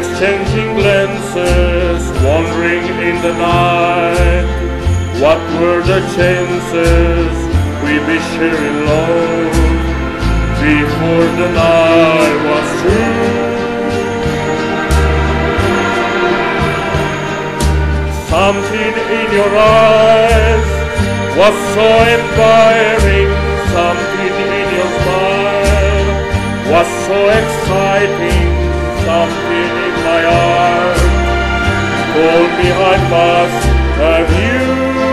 exchanging glances, wandering in the night. What were the chances we'd be sharing love before the night was through? Something in your eyes was so inspiring, something in your smile was so exciting, something in my heart told me I must have you.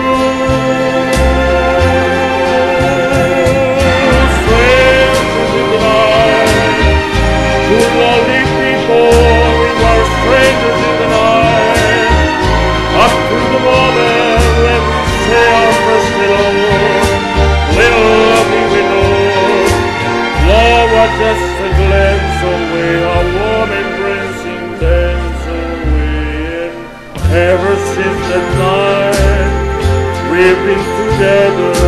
Strangers in the night, two lonely people, we were strangers in the night, up to the moment when we say our first hello. Little did we know, love was just a glance away, a warm embracing dance away. And ever since that night, we've been together.